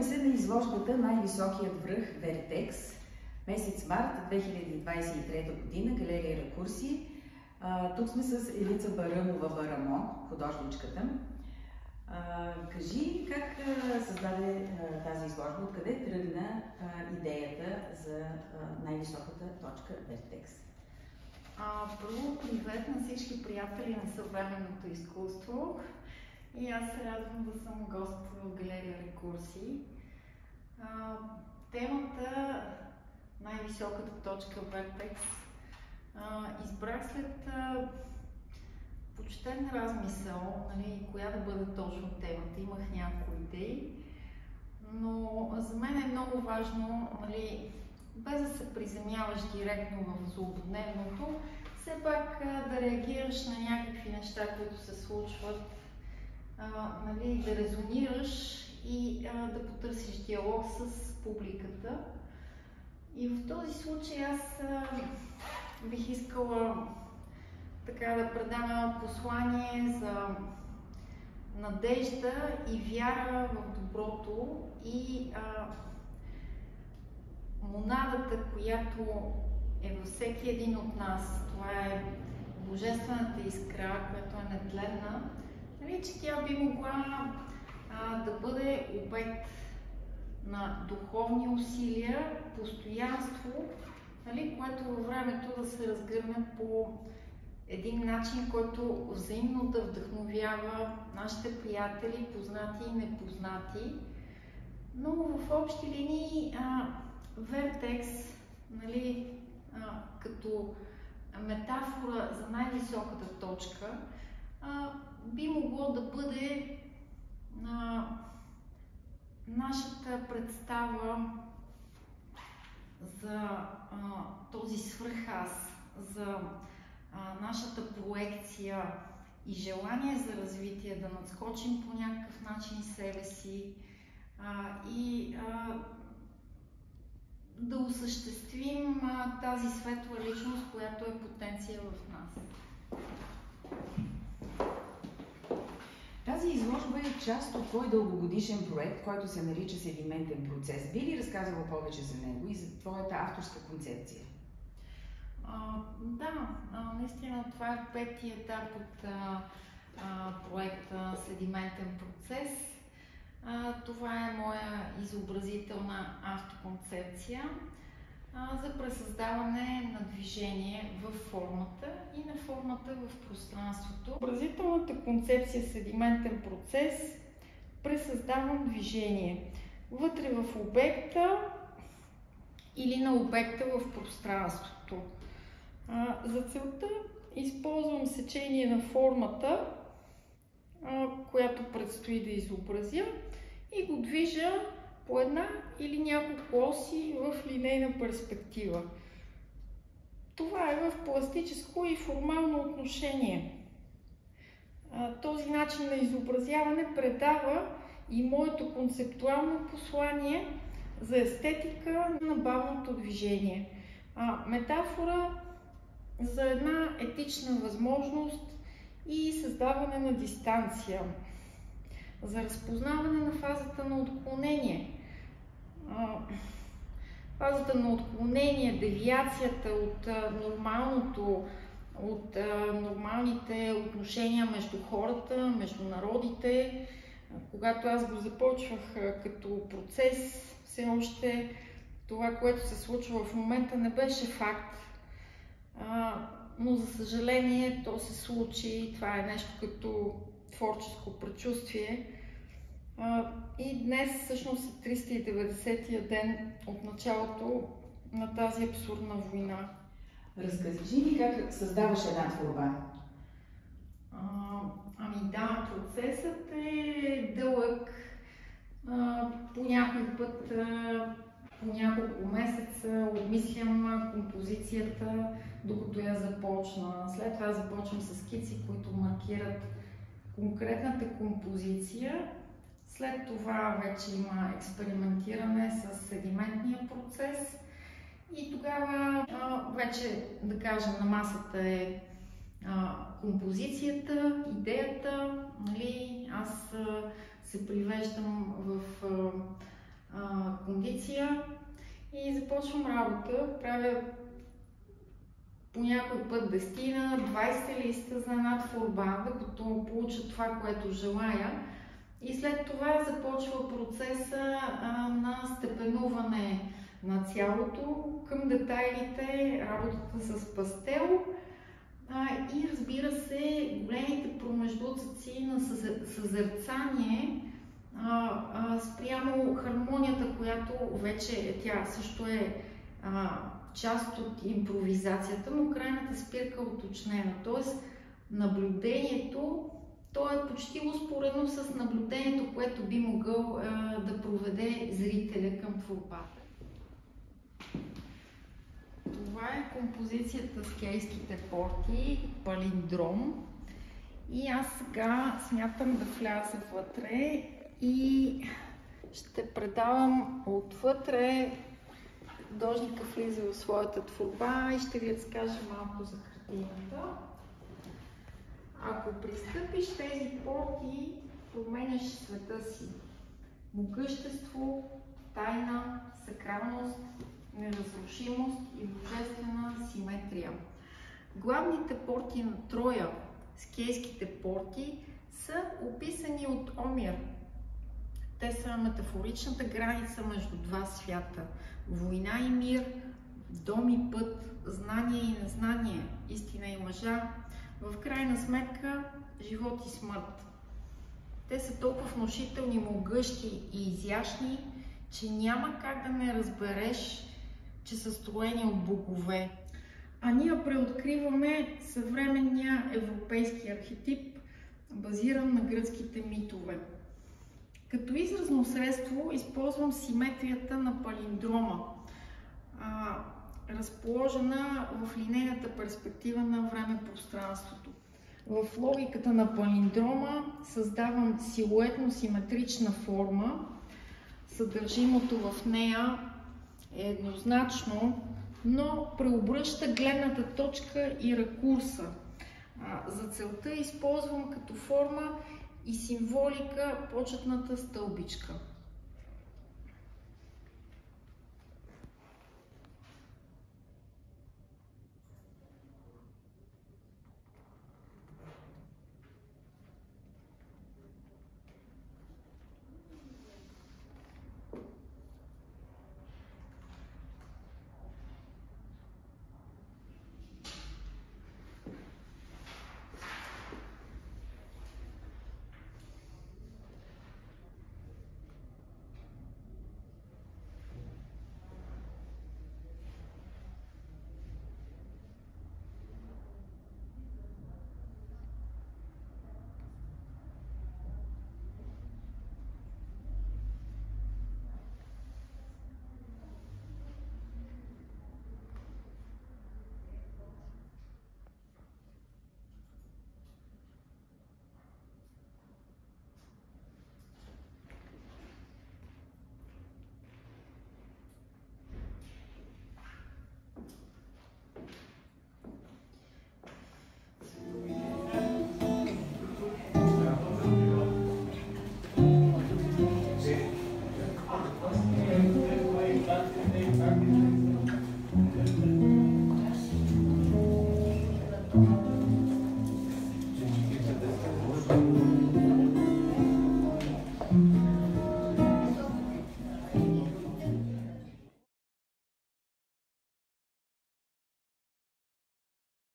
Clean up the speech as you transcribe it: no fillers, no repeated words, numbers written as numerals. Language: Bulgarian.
се на изложбата Най-високият връх Вертекс, месец март 2023 година, галерия Ракурси. Тук сме с Елица Барамова Барамó, художничката. Кажи как създаде тази изложба, откъде тръгна идеята за най-високата точка Вертекс? Първо, привет на всички приятели на съвременното изкуство. И аз се радвам да съм гост в галерия Ракурси. Темата най-високата точка Vertex избрах след почтен размисъл, коя да бъде точно темата. Имах някои идеи, но за мен е много важно, без да се приземяваш директно в злободневното, все пак да реагираш на някакви неща, които се случват, да резонираш и да потърсиш диалог с публиката. И в този случай аз бих искала така да предам едно послание за надежда и вяра в доброто и монадата, която е във всеки един от нас. Това е божествената искра, която е нетледна, че тя би могла да бъде обект на духовни усилия, постоянство, което във времето да се разгърне по един начин, който взаимно да вдъхновява нашите приятели, познати и непознати. Но в общи линии Vertex, като метафора за най-високата точка, би могло да бъде нашата представа за този свръхаз, за нашата проекция и желание за развитие, да надскочим по някакъв начин себе си и да осъществим тази светла личност, която е потенция в нас. Тази изложба е част от твой дългогодишен проект, който се нарича Sediment Process. Би ли разказала повече за него и за твоята авторска концепция? Да, наистина това е пети етап от проекта Sediment Process. Това е моя изобразителна автоконцепция за пресъздаване на движение в формата и на формата в пространството. Изобразителната концепция Sediment Process пресъздавам движение вътре в обекта или на обекта в пространството. За целта използвам сечение на формата, която предстои да изобразя, и го движа по една или няколко оси в линейна перспектива. Това е в пластическо и формално отношение. Този начин на изобразяване предава и моето концептуално послание за естетика на бавното движение. Метафора за една етична възможност и създаване на дистанция, за разпознаване на фазата на отклонение. Фазата на отклонение, девиацията от нормалното, от нормалните отношения между хората, между народите. Когато аз го започвах като процес, все още това, което се случва в момента, не беше факт. Но за съжаление то се случи. Това е нещо като творческо предчувствие. И днес всъщност е 390-я ден от началото на тази абсурдна война. Разкажи ми как създаваш една творба? Да, процесът е дълъг. По някой път, по няколко месеца обмислям композицията, докато я започна. След това започвам с скици, които маркират конкретната композиция. След това вече има експериментиране с седиментния процес и тогава вече, да кажем, на масата е композицията, идеята. Аз се привеждам в кондиция и започвам работа. Правя по някой път 10-20 листа за една творба, докато получа това, което желая. И след това започва процеса на степенуване на цялото към детайлите, работата с пастел и разбира се, големите промеждуци на съзерцание спрямо хармонията, която вече тя също е част от импровизацията, но крайната спирка е уточнена. Тоест наблюдението, то е почти успоредно с наблюдението, което би могъл да проведе зрителя към творбата. Това е композицията с кейските порти, палиндром. И аз сега смятам да вляза вътре и ще предавам отвътре. Художника влиза в своята творба и ще ви разкажа малко за картината. Ако пристъпиш тези порти, променяш света си. Могъщество, тайна, сакралност, неразрушимост и божествена симетрия. Главните порти на Троя, скейските порти, са описани от Омир. Те са метафоричната граница между два свята. Война и мир, дом и път, знание и незнание, истина и лъжа. В крайна сметка, живот и смърт. Те са толкова внушителни, могъщи и изящни, че няма как да не разбереш, че са строени от богове. А ние преоткриваме съвременния европейски архетип, базиран на гръцките митове. Като изразно средство използвам симетрията на палиндрома, разположена в линейната перспектива на време-пространството. В логиката на палиндрома създавам силуетно-симетрична форма. Съдържимото в нея е еднозначно, но преобръща гледната точка и ракурса. За целта използвам като форма и символика почетната стълбичка.